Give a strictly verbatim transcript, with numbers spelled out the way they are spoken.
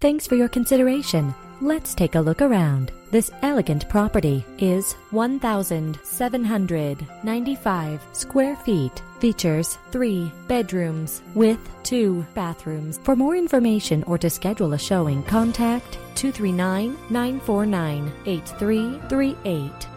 Thanks for your consideration. Let's take a look around. This elegant property is one thousand seven hundred ninety-five square feet. Features three bedrooms with two bathrooms. For more information or to schedule a showing, contact two three nine, nine four nine, eight three three eight.